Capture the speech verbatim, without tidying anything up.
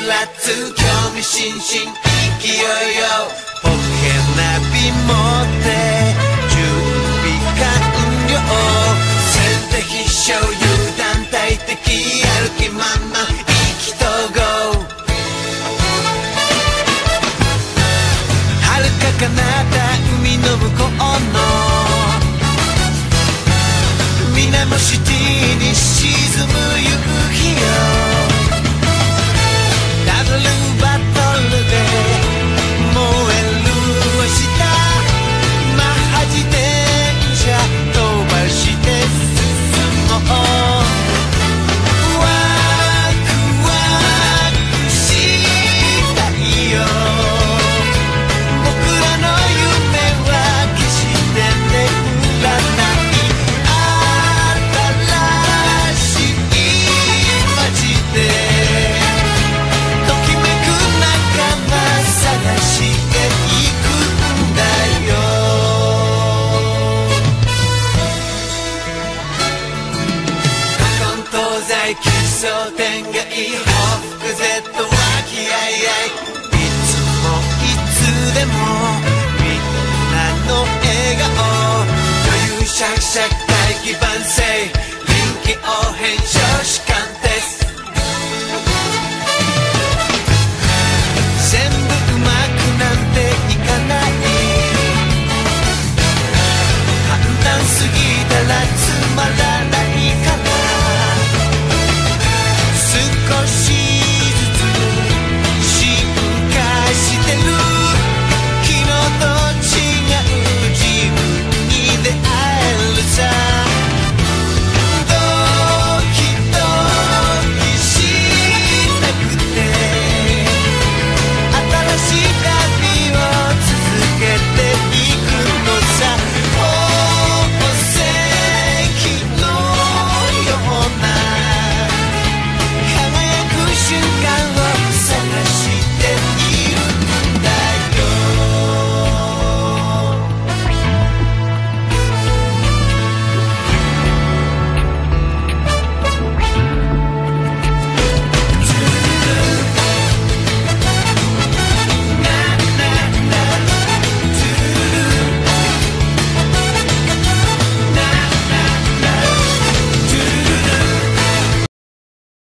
らつ興味津々勢いよポケナビ持って準備完了先手必勝油断大敵やる気満々意気投合遥か彼方海の向こうの水面シティに沈む夕日よダブルバトルで燃える明日マッハ自転車飛ばして進もうワクワクしたいよ僕らの夢は決して眠らない奇想天外報復 Z 和気あいあいいつもいつでもみんなの笑顔余裕シャキシャキ